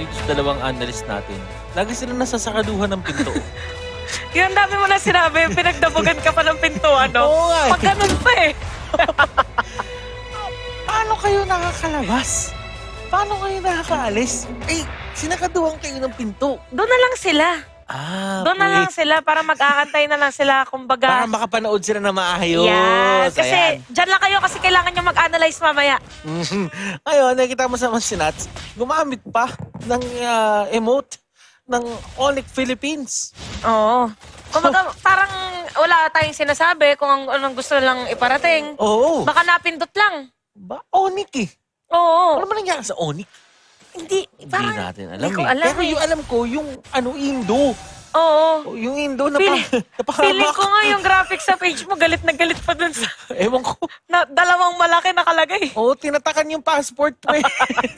dito sa dalawang analyst natin. Lagi sila nasasakaduhan ng pinto. Yung dami mo na sinabi, pinagdabugan ka pa ng pintuan, no? Oo nga. Pag ganun pa eh. Paano kayo nakakalabas? Paano kayo nakakaalis? Eh, sinakaduhan kayo ng pinto. Doon na lang sila. Doon na lang sila para mag-aantay na lang sila, kumbaga. Para makapanood sila na maayos. Yes, kasi dyan lang kayo kasi kailangan nyo mag-analyze mamaya. Ngayon, nakikita mo sa mga sinats, gumamit pa ng emote ng Onyx Philippines. Oo. Kumbaga, parang wala tayong sinasabi kung anong gusto lang iparating. Oo. Baka napindot lang. Onyx eh. Oo. Ano ba nangyari sa Onyx? Hindi natin alam eh. Alam Pero yung alam ko, yung Indo. Oo. Yung Indo, Feeling ko nga yung graphics sa page mo, galit na galit pa dun sa... Ewan ko. Na, dalawang malaki nakalagay. Oo, tinatakan yung passport mo eh.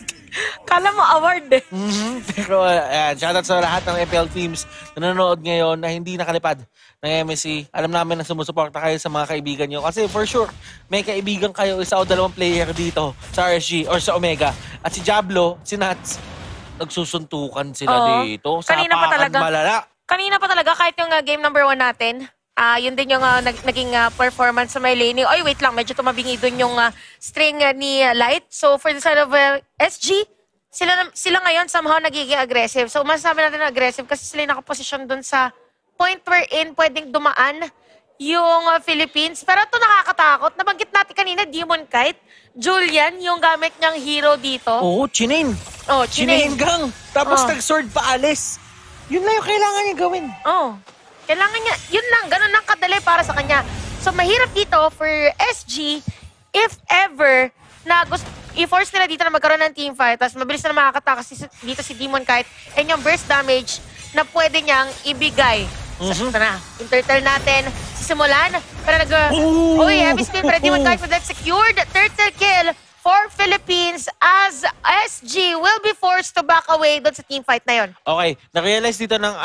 Kala mo award eh. Pero shoutout sa lahat ng FL teams na nanonood ngayon na hindi nakalipad ng MSC. Alam namin na sumusuporta kayo sa mga kaibigan nyo. Kasi for sure, may kaibigan kayo, isa o dalawang player dito sa RSG or sa Omega. At si Diablo, si Nats, nagsusuntukan sila dito. Kanina pa talaga. Malala. Kanina pa talaga, kahit yung game number 1 natin, yun din yung naging performance sa may laning. Oy, wait lang, medyo tumabingi dun yung string ni Light. So, for the side of SG, sila ngayon somehow nagiging aggressive. So, masasabi natin na aggressive kasi sila nakaposisyon dun sa point wherein pwedeng dumaan yung Philippines. Pero ito nakakatakot. Nabanggit natin kanina, Demon Kite. Julian, yung gamit niyang hero dito. Oo, Chinain. Oh, Chinain. Gang. Tapos nag-sword pa alis. Yun lang yung kailangan niya gawin. Kailangan niya, yun lang, ganun lang kadali para sa kanya. So, mahirap dito for SG, if ever, na gusto, i-force nila dito na magkaroon ng teamfight, tapos mabilis na makakatakas dito si Demon Kite, and yung burst damage na pwede niyang ibigay. So, ito na, yung turtle natin, sisimulan, para uy, heavy spin para Demon Kite, but that's secured, turtle kill for Philippines as SG will be forced to back away doon sa teamfight na yon. Okay, na-realize dito ng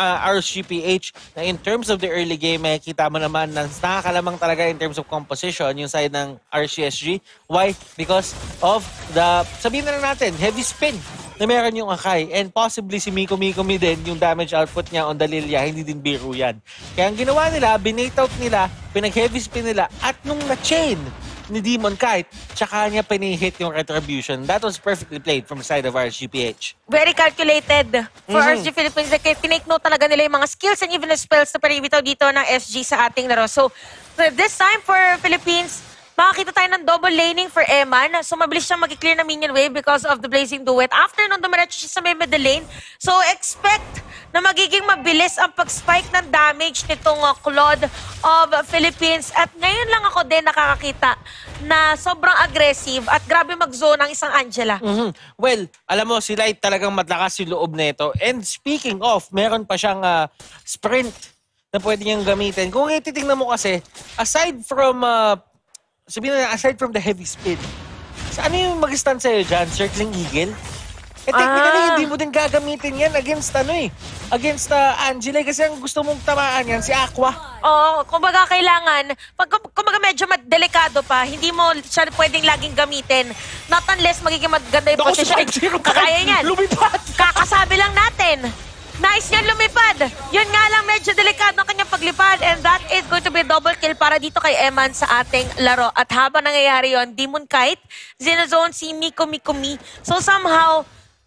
RSGPH na in terms of the early game, makikita mo naman na nakakalamang talaga in terms of composition yung side ng RCSG. Why? Because of the, sabihin na natin, heavy spin na meron yung Akai. And possibly si Miko Mikomi din, yung damage output niya on the Lilia, hindi din biro yan. Kaya ang ginawa nila, binate out nila, pinag-heavy spin nila, at nung na-chain ni Demon Kite, tsaka niya pinihit yung retribution. That was perfectly played from the side of RSGPH. Very calculated for RSG Philippines. Tinake note talaga nila yung mga skills and even the spells na paribitaw dito ng SG sa ating laro. So, this time for Philippines, makakita tayo ng double laning for Eman. So, mabilis siyang mag-clear na minion wave because of the Blazing Duet. After nung dumiretso siya sa may middle lane, so expect na magiging mabilis ang pag-spike ng damage nitong Claude of Philippines. At ngayon lang ako din nakakakita na sobrang aggressive at grabe mag-zone ang isang Angela. Well, alam mo, si Light talagang matlakas yung loob nito. And speaking of, meron pa siyang sprint na pwede niyang gamitin. Kung ititingnan mo kasi, aside from sabihin na, aside from the heavy spin, ano yung mag-stand sa'yo dyan? Circling Eagle? Eh, technically, hindi mo din gagamitin yan against against Angela kasi ang gusto mong tamaan yan, si Aqua. Oo, kumbaga kailangan, kumbaga medyo delikado pa, hindi mo siya pwedeng laging gamitin. Not unless magiging maganda yung position. Kakaya niyan. Lumipad! Kakasabi lang natin. Nice yan lumipad. Yun nga lang medyo delikado ang kanyang paglipad and that is going to be double kill para dito kay Eman sa ating laro. At habang nangyayari yun, Demon Kite, Zenozone, si Miko Mikomi. So somehow,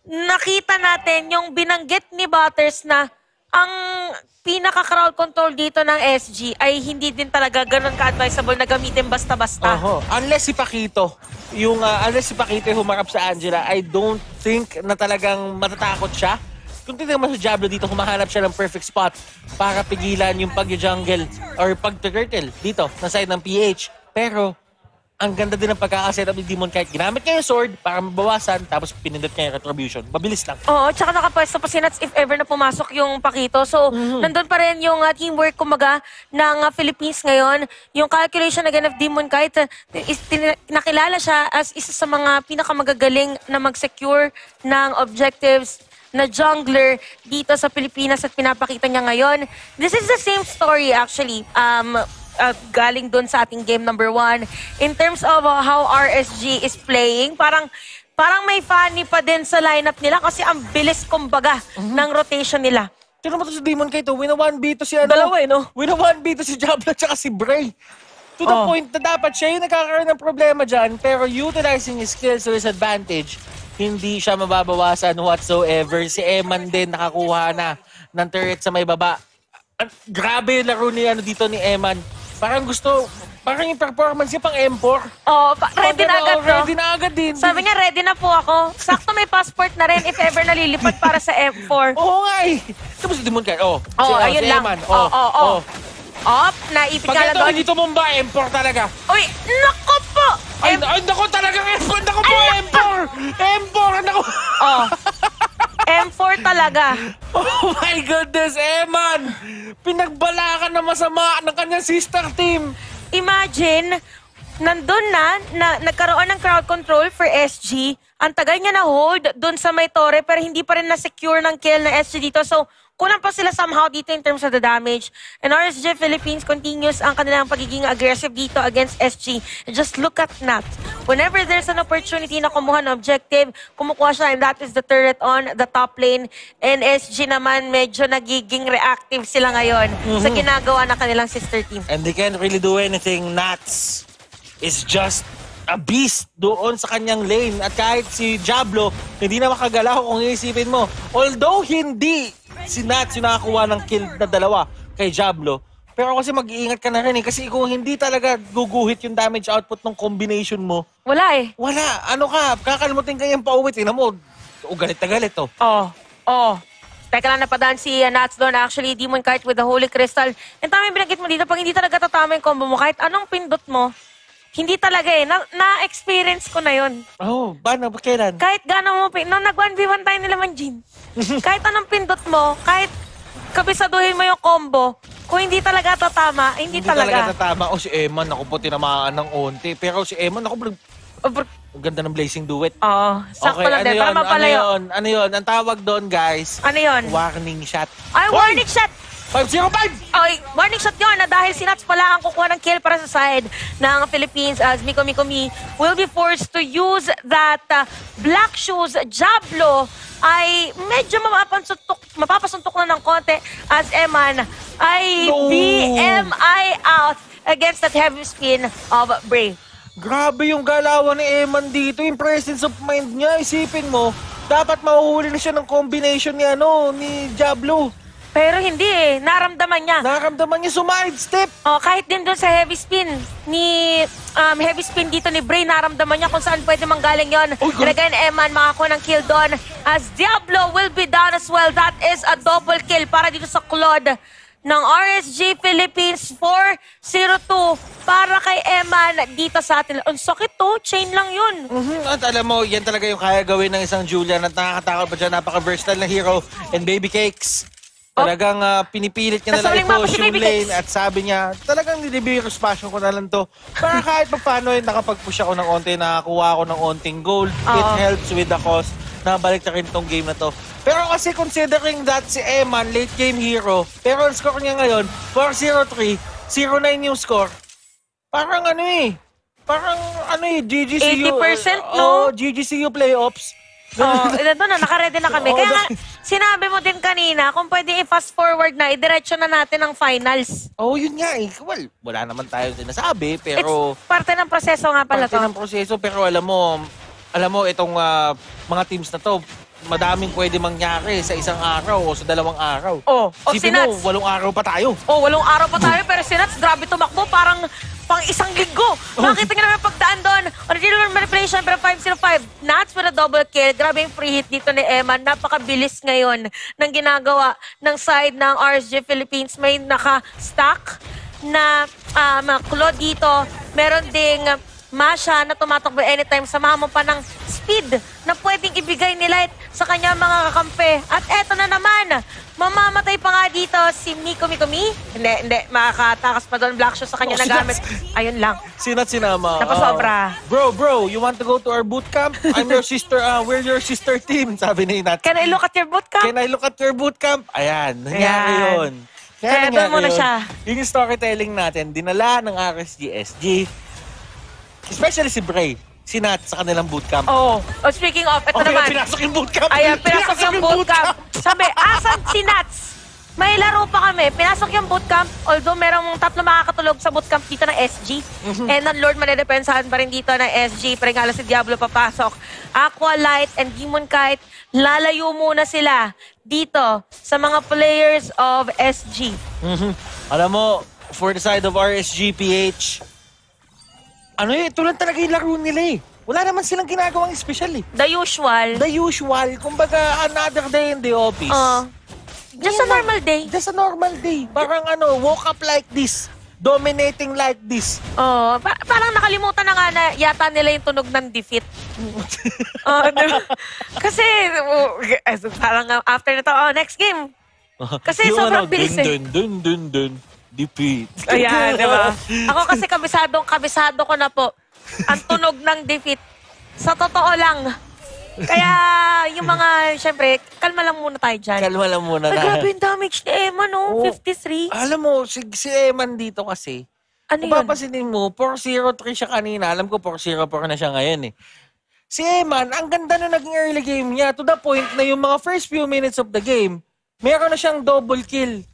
nakita natin yung binanggit ni Butters na ang pinaka-crowd control dito ng SG ay hindi din talaga ganun ka-advisable na gamitin basta-basta. Unless si Paquito, unless si Paquito humarap sa Angela, I don't think na talagang matatakot siya. Kung titignan mo sa Diablo dito, humahanap siya ng perfect spot para pigilan yung pag-jungle or pag-turtle dito na side ng PH. Pero ang ganda din ng pagkakasetup ni Demon Kite. Ginamit niya yung sword para mabawasan, tapos pinindot niya yung retribution. Mabilis lang. Oo, tsaka nakapwesto pa si Nats if ever na pumasok yung Paquito. So, nandun pa rin yung teamwork, kumaga, ng Philippines ngayon. Yung calculation again of Demon Kite, nakilala siya as isa sa mga pinakamagagaling na mag-secure ng objectives na jungler dito sa Pilipinas at pinapakita niya ngayon. This is the same story actually. galing dun sa ating game number 1. In terms of how RSG is playing, parang parang may funny pa din sa lineup nila kasi ang bilis kumbaga ng rotation nila. Tino mo to si Demon Kay to, wina 1v to si ano? Dalawa no? Wina 1v to si Diablo at saka si Bray. To the point na dapat siya yung nagkakaroon ng problema dyan, pero utilizing his skills to his advantage, hindi siya mababawasan whatsoever. Si Eman din nakakuha na ng turret sa may baba. Grabe yung laro ni, dito ni Eman. Parang yung performance niya pang M4. Ready na agad, no? Ready na agad din. Sabi niya, ready na po ako. Sakto may passport na rin if ever nalilipad para sa M4. Oo nga eh. Tapos si Demon Kay, ayun si lang. Eman, naipit pag nga lang ito, doon. hindi tumumba, M4 talaga. Uy, naku po! Ay, naku talagang M4. Naku po, M4. M4, naku. M4 talaga. Oh my goodness, Eman. Pinagbala ka na masama ng kanyang sister team. Imagine, nandun na nagkaroon ng crowd control for SG. Ang tagal niya na hold dun sa may tore pero hindi pa rin na-secure ng kill ng SG dito. So, kulang pa sila somehow dito in terms of the damage. And RSG Philippines continues ang kanilang pagiging aggressive dito against SG. And just look at Nat. Whenever there's an opportunity na kumuha ng objective, kumukuha siya and that is the turret on the top lane. And SG naman medyo nagiging reactive sila ngayon sa ginagawa ng kanilang sister team. And they can't really do anything. Nats is just a beast doon sa kanyang lane. At kahit si Diablo, hindi na makagalaw kung iisipin mo. Although hindi si Nats yung nakakuha ng kill na dalawa kay Diablo. Pero kasi mag-iingat ka na rin eh. Kasi kung hindi talaga guguhit yung damage output ng combination mo, wala eh. wala. Ano ka? Kakalimutin ka yung pauwi. Tingnan mo. Galit na galit to. Teka lang, napadaan si Nats doon. Actually, Demon Kite with the Holy Crystal. And tama yung binanggit mo dito, pag hindi talaga tatama yung combo mo, kahit anong pindot mo, hindi talaga eh. Na-experience ko na yun. Paano? Kailan? Kahit gano'n mo, nung nag-1v1 tayo nila Manjin, kahit anong pindot mo, kahit kabisaduhin mo yung combo, kung hindi talaga tatama, hindi talaga tatama. Si Eman, ako po tinamaan ng onti. Pero si Eman, ako ang ganda ng Blazing Duet. Sakto lang din. Para mapalayo. Ano yun? Ang tawag doon, guys. Ano yun? Warning shot. Ay, warning shot! 505! Okay, warning shot yun na dahil si Nats pala ang kukuha ng kill para sa side ng Philippines as Miko Mikomi will be forced to use that Black Shoes Diablo ay medyo mapapasuntok na ng konti as Eman ay BMI out against that heavy spin of Bray. Grabe yung galawan ni Eman dito. Yung presence of mind niya. Isipin mo, dapat mahuhuli na siya ng combination ni Diablo. Pero hindi eh. Naramdaman niya. Nakaramdaman niya sumide-step. Kahit din doon sa heavy spin dito ni Bray, naramdaman niya kung saan pwede manggaling yon. And again, Eman makakuha ng kill doon as Diablo will be down as well. That is a double kill para dito sa Claude ng RSG Philippines 4-0-2 para kay Eman dito sa atin. Ang sakit to, chain lang yun. At alam mo, yan talaga yung kaya gawin ng isang Julian at nakakatakot pa dyan, napaka-versatile na hero and Baby Cakes. Talagang pinipilit niya na lang i-push yung lane at sabi niya, talagang nilibirus passion ko na lang to. Para kahit paano nakapag-push ako ng onte, nakakuha ako ng onting gold. It helps with the cause na balik na rin tong game na to. Pero kasi considering that si Eman, late game hero, pero ang score niya ngayon, 4-0-3, 0-9 yung score. Parang GGCU. 80% no? GGCU playoffs. Ito na, nakaredy na kami. Kaya nga, sinabi mo din kanina, kung pwede i-fast forward na, idiretso na natin ang finals. Yun nga eh. Well, wala naman tayo sinasabi, pero... It's parte ng proseso nga pala to. Parte ng proseso, pero alam mo, itong mga teams na to, madaming pwede mangyari sa isang araw o sa dalawang araw. si Sipin mo, 8 araw pa tayo. 8 araw pa tayo, pero si Nats, grabe tumakbo, parang pang isang linggo. Makita nga naman pagdaan doon. Original manipulation, pero 5-0-5. Nats with a double kill. Grabe yung free hit dito ni Eman. Napakabilis ngayon ng ginagawa ng side ng RSG Philippines. May naka-stack na Claude dito. Meron ding Masha na tumatakbo anytime. Samahan mo pa ng speed na pwedeng ibigay ni Light sa kanya mga kakampi. At eto na naman, mamamatay pa nga dito si Miko Mikomi. Hindi. Makakatakas pa doon. Black Shoes sa kanya nagamit. Ayun lang. Sinama. Napasobra. Bro, you want to go to our boot camp? I'm your sister, we're your sister team, sabi ni Nat. Can I look at your boot camp? Can I look at your boot camp? Ayan, nangyari yun. Kaya doon muna siya. Yung storytelling natin, dinala ng RSG SG, especially si Bray. si Nat sa kanilang bootcamp. Oh, speaking of, ito Okay, naman. pinasok yung bootcamp. Ayan, pinasok yung bootcamp. Sabi, asan si Nats? May laro pa kami. Pinasok yung bootcamp. Although merong 3 makakatulog sa bootcamp dito ng SG. And ng Lord manedepensahan pa rin dito ng SG. Pero nga si Diablo papasok. Aqua Light and Demon Kite, lalayo muna sila dito sa mga players of SG. Alam mo, for the side of RSGPH, ito lang talaga yung laro nila eh. Wala naman silang ginagawang special eh. The usual. The usual, kumbaga another day in the office. Just a normal day. Just a normal day. Parang woke up like this. Dominating like this. Parang nakalimutan na nga na yata nila yung tunog ng defeat. Diba? Kasi, parang after na to, next game. Kasi Yung sobrang bilis eh. Dun, defeat. Ayan, di ba? Ako kasi kabisado ko na po ang tunog ng defeat. Sa totoo lang. Kaya yung mga, syempre, kalma lang muna tayo dyan. Kalma lang muna Ay, na. grabe yung damage ni Emma, no? 53. Alam mo, si Eman dito kasi, Ano kung yun? papasinin mo, 4-0-3 siya kanina. Alam ko 4-0-4 na siya ngayon eh. Si Eman, ang ganda na naging early game niya to the point na yung mga first few minutes of the game, meron na siyang double kill.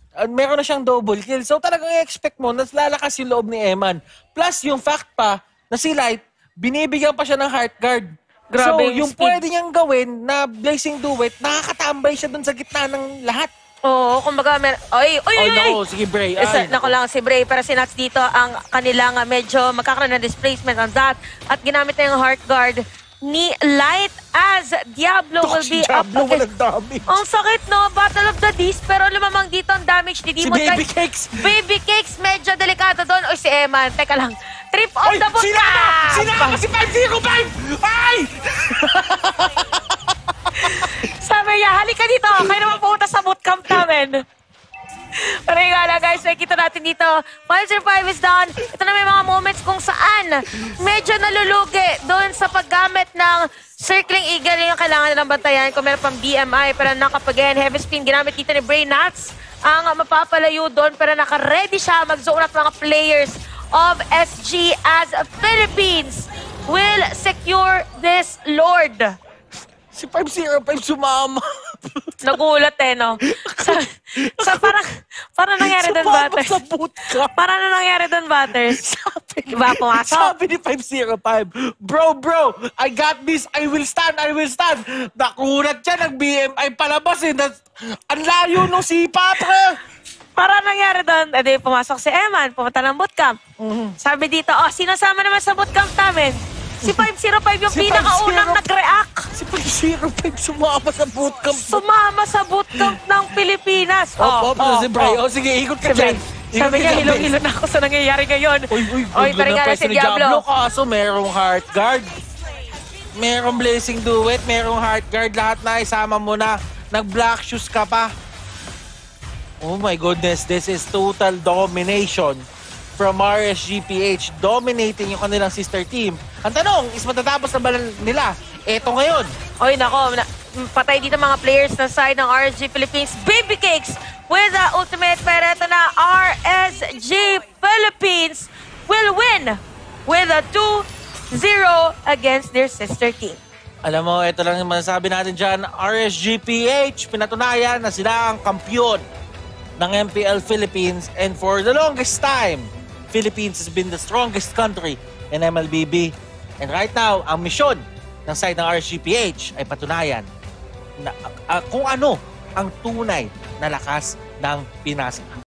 So talagang i-expect mo na lalakas yung loob ni Eman. Plus yung fact pa na si Light, binibigyan pa siya ng heart guard. Grabe So yung yung speed. pwede niyang gawin na Blazing Duet, nakakatambay siya dun sa gitna ng lahat. Oo, kumbaga, Oy! Naku, sige Bray. Naku lang si Bray, pero si Nats dito ang kanilang medyo magkakaroon ng displacement on that at ginamit na yung heart guard ni Light as Diablo will be up against. damage. Ang sakit, no? Battle of the Beast, pero lumamang dito ang damage ni Si Demon Baby Kite. Cakes. Baby Cakes, medyo delikado doon. O si Eman, teka lang. Trip on the boot Sinama si 505! Ay! Sabi niya, halika dito. Kayo naman pumunta sa bootcamp namin. Pero yung nga lang guys, nakikita natin dito, 505 is down. Ito na may mga moments kung saan medyo nalulugi doon sa paggamit ng Circling Eagle yung kailangan nilang bantayan. Kung meron pang BMI, pero nakapagain, heavy spin, ginamit dito ni Bray Nuts ang mapapalayo doon, pero naka-ready siya mag-zone up mga players of SG as Philippines will secure this Lord. Si 505 sumama. Nagulat no? Parang nangyari doon, Sumama Butters. sa bootcamp. Parang nangyari doon, Butters. Diba, pumasok? Sabi ni 505, Bro, I got this. I will stand. Nakulat siya, nag-BMI palabas eh. Ang layo nung sipa, pre. Parang nangyari doon. Edi, pumasok si Eman, pumunta ng bootcamp. Sabi dito, sino sama naman sa bootcamp namin? Si 505 yung Si pinakaunang 505. nag-react. Si 505 sumama sa bootcamp. Sumama sa bootcamp ng Pilipinas. Si Bray. Sige, ikot ka Si Bray. dyan. Sabi niya, hilo-hilo na ako sa nangyayari ngayon. Oy, ganda parang ng si pwesto ni Diablo. Kaso merong heart guard. Merong Blazing Duet, merong heart guard. Lahat na isama mo na. Nag-black shoes ka pa. Oh my goodness, this is total domination from RSGPH, dominating yung kanilang sister team. Ang tanong, is matatapos na ba nila? Eto ngayon. Oy, nako, patay dito mga players na side ng RSG Philippines. Baby Cakes with the ultimate, pero ito na, RSG Philippines will win with a 2-0 against their sister team. Alam mo, ito lang yung masasabi natin dyan. RSGPH, pinatunayan na sila ang kampyon ng MPL Philippines, and for the longest time, Philippines has been the strongest country in MLBB. And right now, ang misyon ng side ng RSGPH ay patunayan na kung ano ang tunay na lakas ng Pinas.